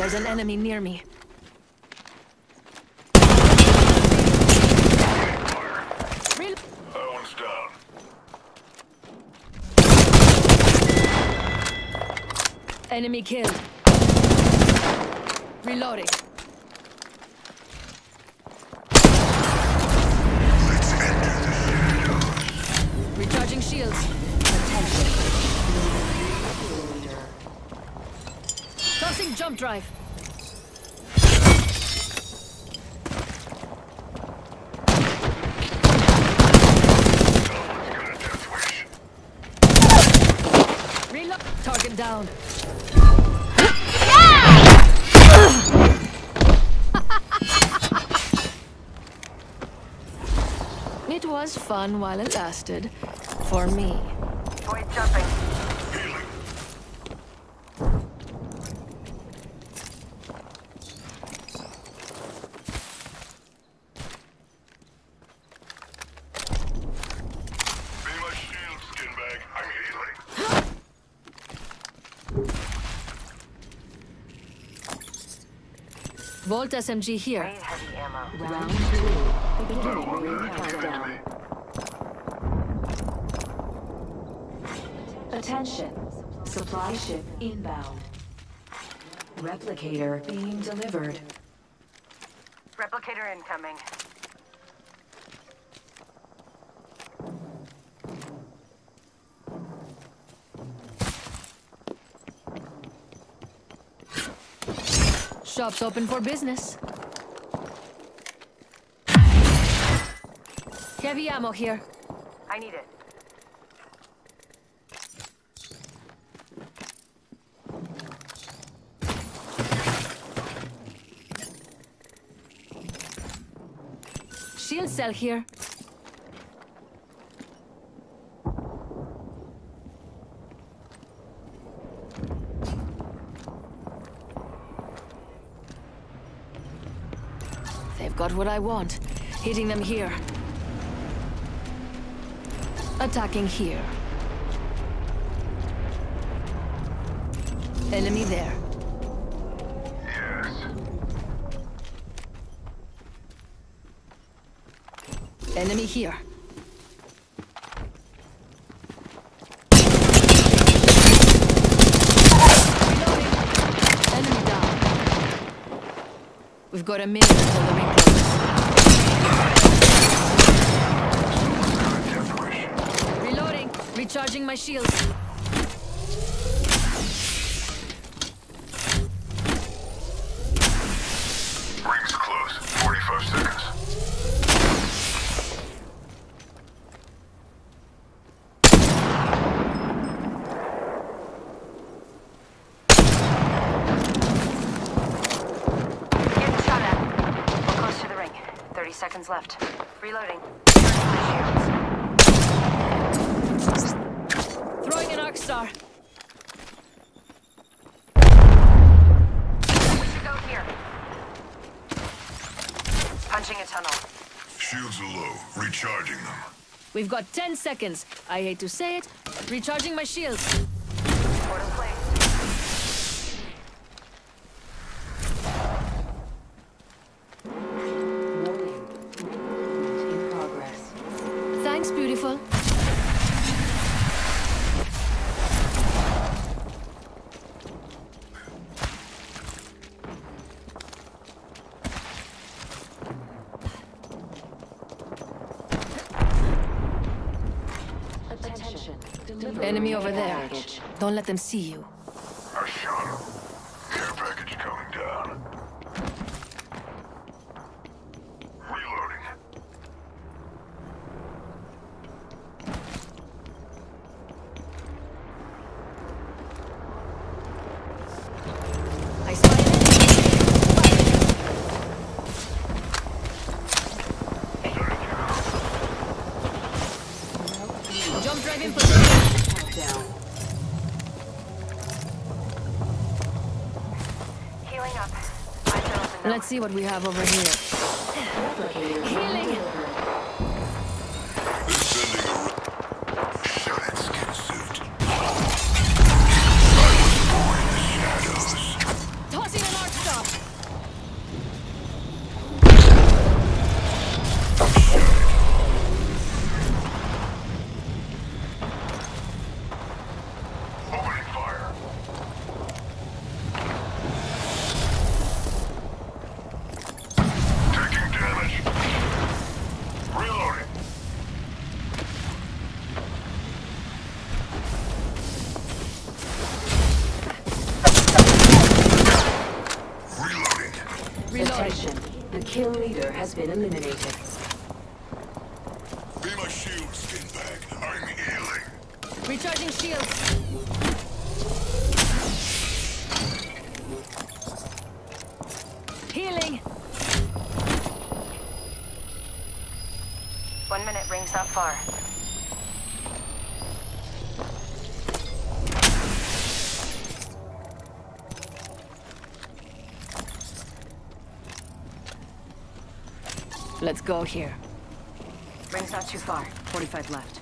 There's an enemy near me. That one's down. Enemy killed. Reloading. Let's enter the shadows. Recharging shields. Attention. Tossing jump drive. Someone's got a death wish. Reload. Target down. It was fun while it lasted. For me. Void jumping. Healing. Be my shield, skinbag. I'm healing. Volt SMG here. Need heavy ammo. Round 2. Beginning ring countdown. Attention. Supply ship inbound. Replicator being delivered. Replicator incoming. Shop's open for business. Heavy ammo here. I need it. Shield cell here. They've got what I want. Hitting them here. Attacking here. Enemy there. Yes. Enemy here. Reloading. Enemy down. We've got a minute until the ring closes. Got a death wish. Reloading. Recharging my shields. Ring's close. 45 seconds. Getting shot at. We're close to the ring. 30 seconds left. Reloading. Throwing an arc star. We should go here. Punching a tunnel. Shields are low. Recharging them. We've got 10 seconds. I hate to say it. Recharging my shields. Portal placed. Warning. Movement in progress. Thanks, beautiful. Attention. Enemy over there. Don't let them see you. I shot him. Care package coming down. Reloading. I spy an enemy. Jump drive in position. Countdown. Healing up. I feel the Let's see what we have over here. Replicator Healing. delivered. Sending a shut it, skin suit. I was born in the shadows. Tossing an arc Kill leader has been eliminated. Be my shield, skin bag. I'm healing. Recharging shields. Healing. 1 minute, ring's not far. Let's go here. Ring's not too far. 45 left.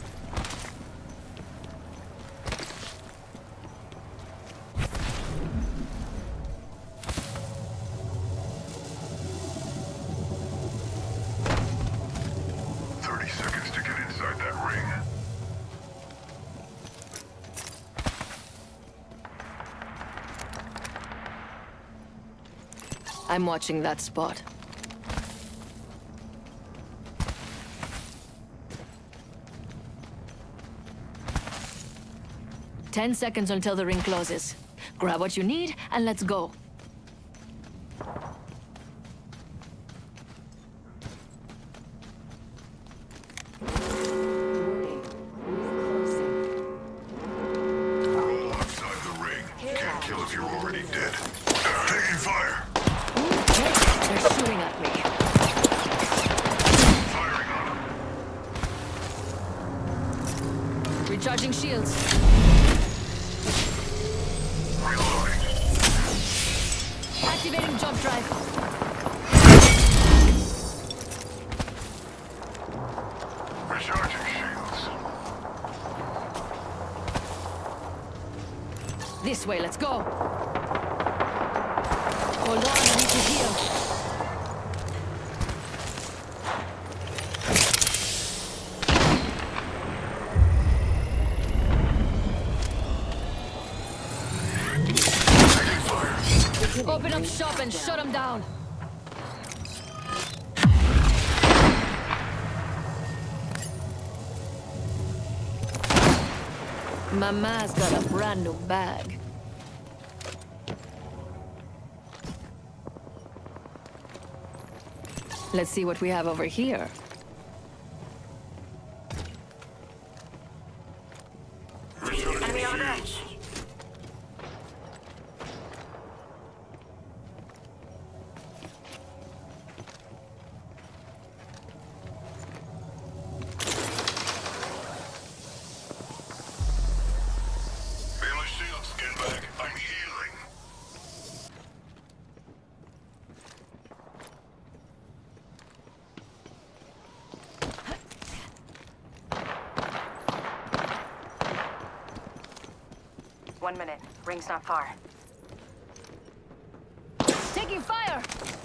I'm watching that spot. Ten seconds until the ring closes. Grab what you need and let's go. Warning. Closing. We're all outside the ring. Can't kill if you're already dead. Taking fire. They're shooting at me. Firing on them. Recharging shields. Reloading. Activating jump drive. Recharging shields. This way, let's go. Hold on, I need to heal. Taking fire. Open up shop and shut them down. Mama's got a brand new bag. Let's see what we have over here. Recharging Enemy on the shields. Be my shield, skin bag. I'm healing. One minute. Ring's not far. Taking fire!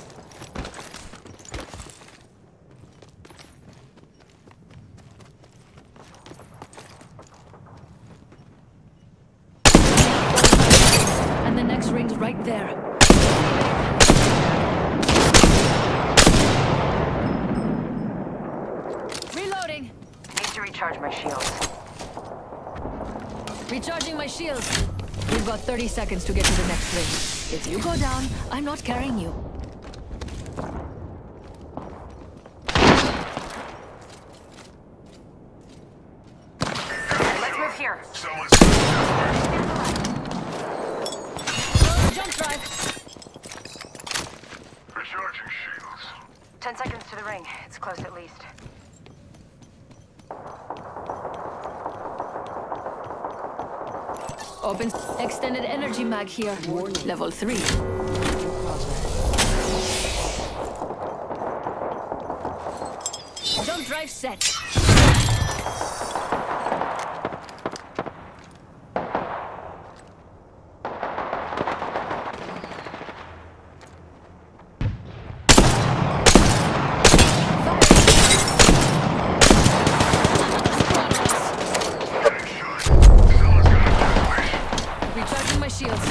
And the next ring's right there. Reloading! Need to recharge my shields. Recharging my shields. We've got 30 seconds to get to the next ring. If you go down, I'm not carrying you. Let's move here. Someone's Jump drive. recharging shields. 10 seconds to the ring. It's close at least. Open extended energy mag here. Level 3. Jump drive set. Getting shot. Someone's got a flash. Recharging my shields.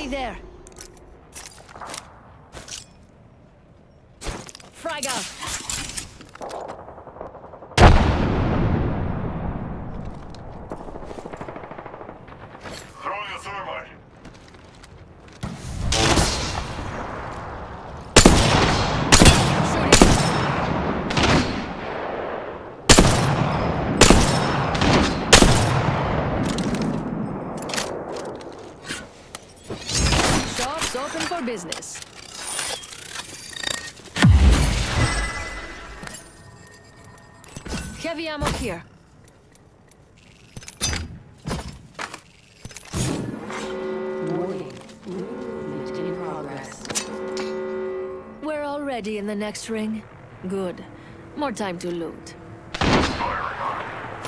there. Frag out. Throwing a thermite. Shop's open for business. Heavy ammo here. Warning. Movement in progress. We're already in the next ring. Good. More time to loot. Firing on it.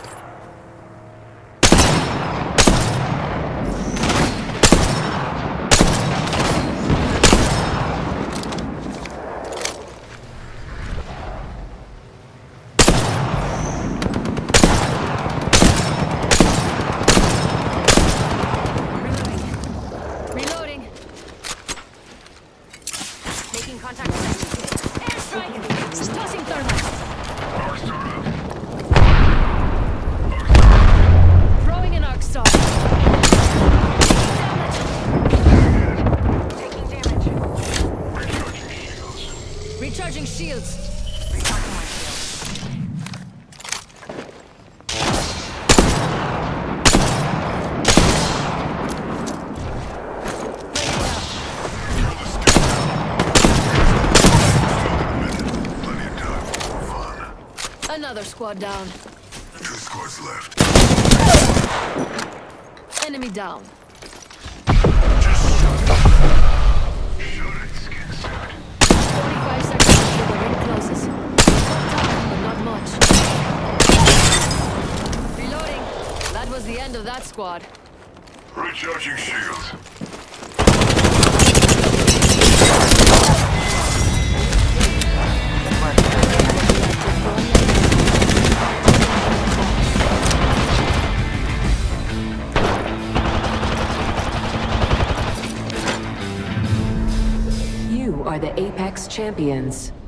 Reloading. Making contact with Airstrike! Tossing thermite. Arcs to root. Throwing an arc star. taking damage. Recharging shields. Recharging shields. Recharging my shield. Plenty of time for more fun. Another squad down. 2 squads left. Enemy down. Just shoot it, skin suit. 45 seconds until the ring closes. Got time, but not much. Reloading. That was the end of that squad. Recharging shields. You are the Apex Champions.